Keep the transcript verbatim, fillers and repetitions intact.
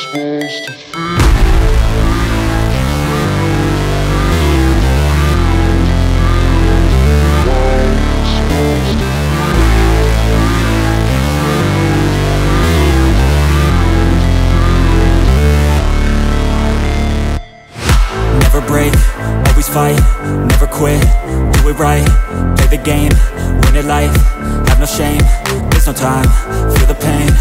supposed to feel. Never break, always fight, never quit, do it right, play the game, win it life, have no shame, there's no time, feel the pain,